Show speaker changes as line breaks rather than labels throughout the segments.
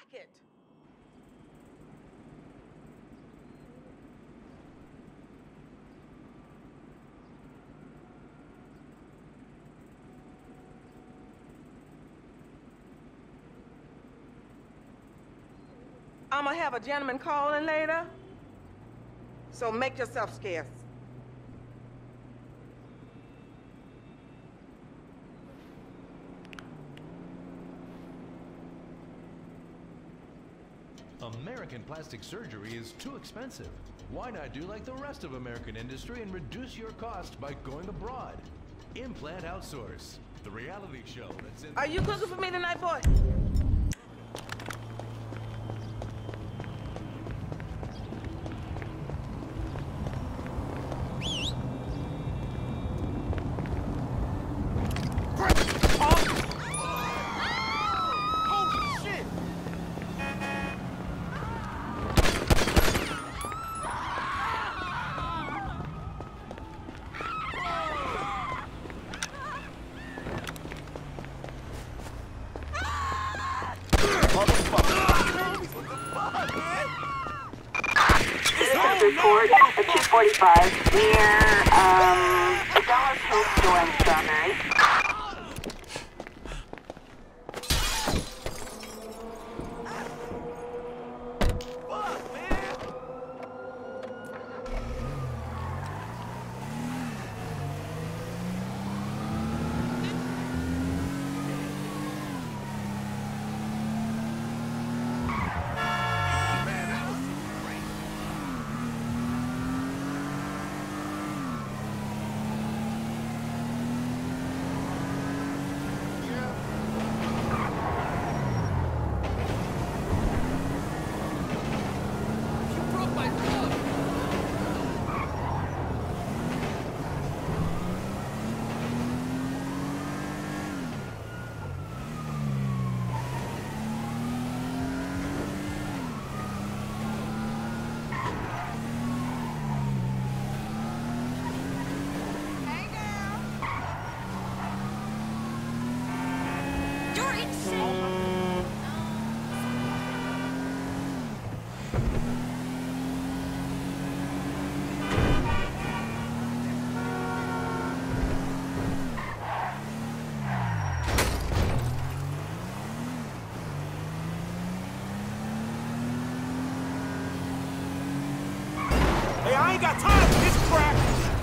racket. I'm gonna have a gentleman calling later, so make yourself scarce.
American plastic surgery is too expensive. Why not do like the rest of American industry and reduce your cost by going abroad? Implant Outsource, the reality show that's in...
Are you cooking for me tonight, boy?
Report at 245 near the Dollar Hill store in Strawberry.
Hey, I ain't got time for this crap!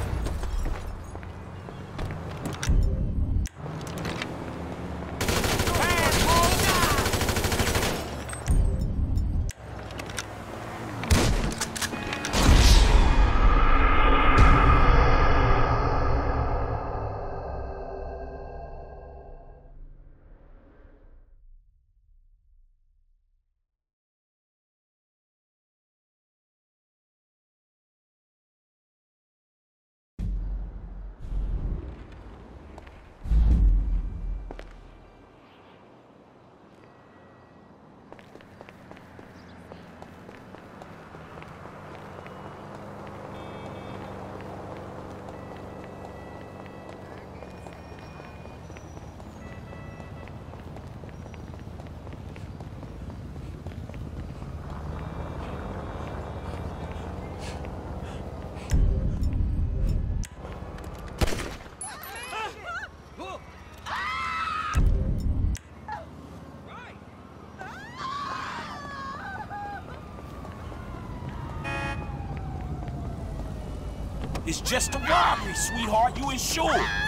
It's just a robbery, sweetheart. You insured.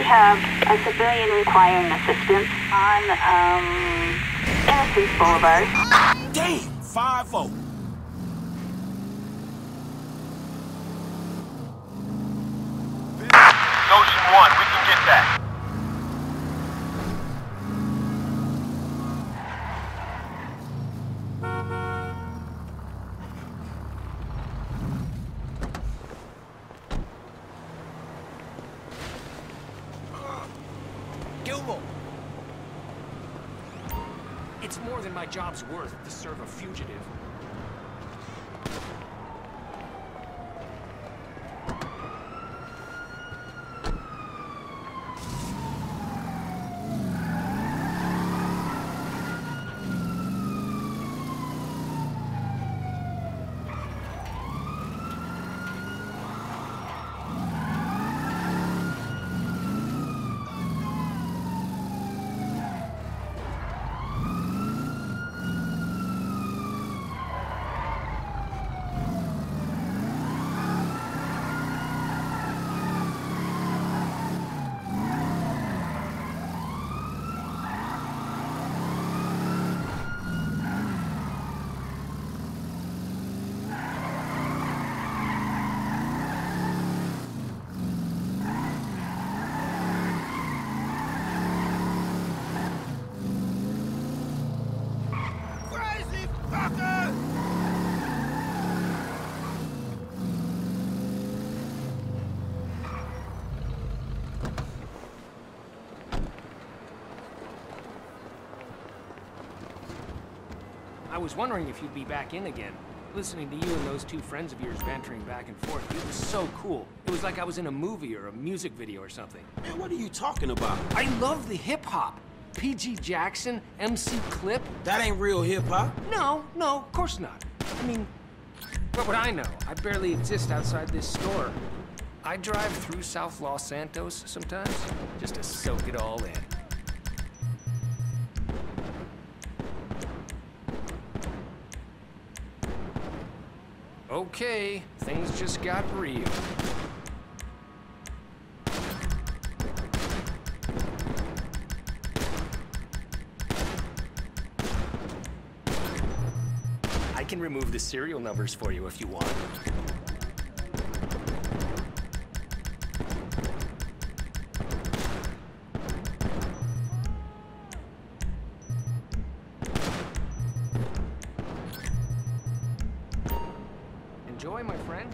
have a civilian requiring assistance on, Innocence Boulevard.
Damn, 5-0.
Ocean 1, we can get that.
Gilmore! It's more than my job's worth to serve a fugitive. I was wondering if you'd be back in again. Listening to you and those two friends of yours bantering back and forth, it was so cool. It was like I was in a movie or a music video or something.
Man, what are you talking about?
I love the hip-hop. P.G. Jackson, MC Clip.
That ain't real hip-hop.
No, of course not. I mean, what would I know? I barely exist outside this store. I drive through South Los Santos sometimes, just to soak it all in. Okay, things just got real. I can remove the serial numbers for you if you want. Enjoy, my friend.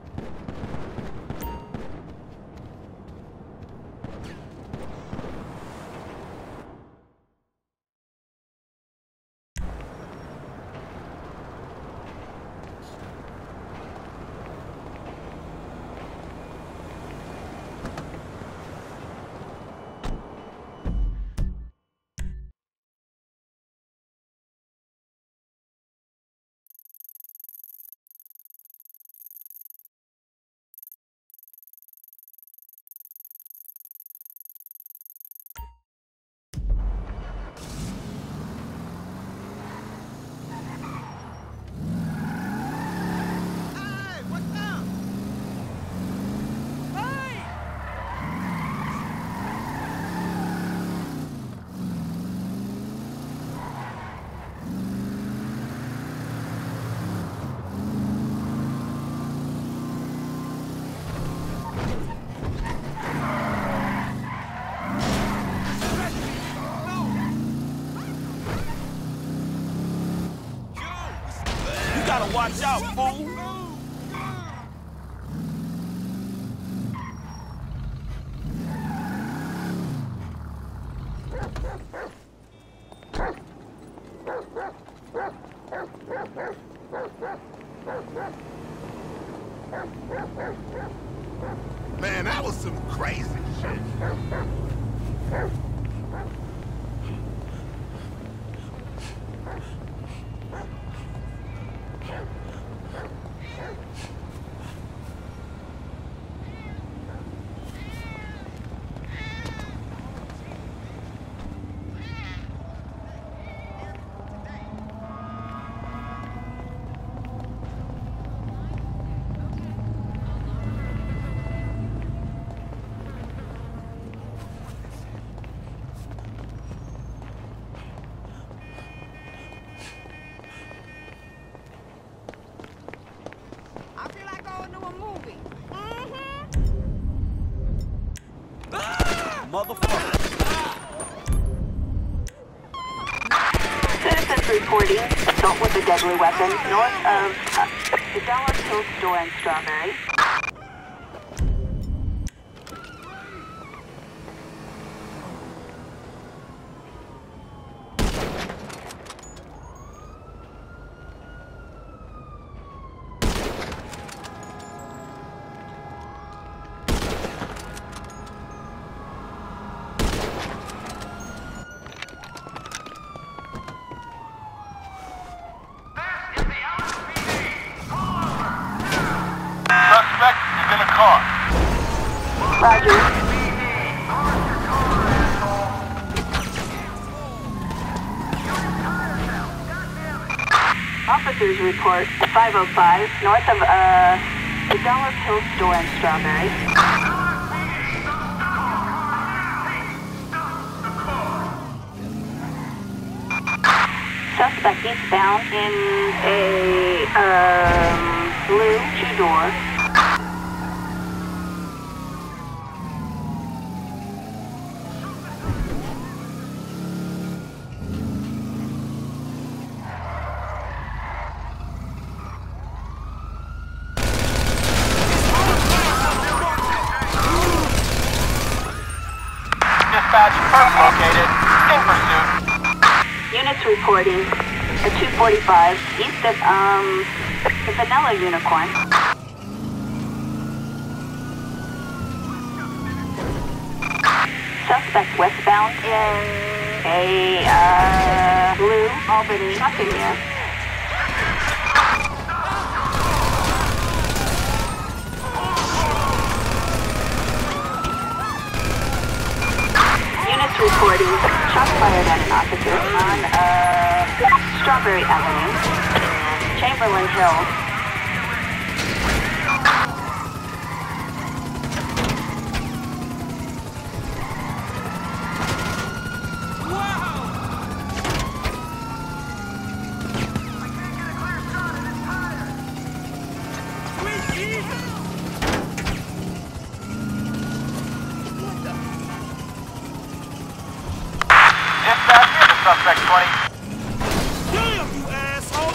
Watch out, fool!
Man, that was some crazy shit.
motherfucker.
Citizens reporting assault with a deadly weapon north of the Dollar Hill store in Strawberry.
Suspect is in a car.
Roger. Officers report 505 north of the Dollar Hill store in Strawberry. Suspect eastbound in a blue two-door.
Dispatch, first located, in pursuit.
Units reporting at 245 east of the Vanilla Unicorn. Suspect westbound in a blue Albany Buccaneer. Units reporting shots fired at an officer on Strawberry Avenue, Chamberlain Hills.
Dispatch, here's the suspect 20.
Damn, you asshole!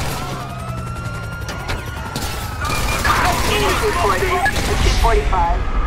Units reporting at 245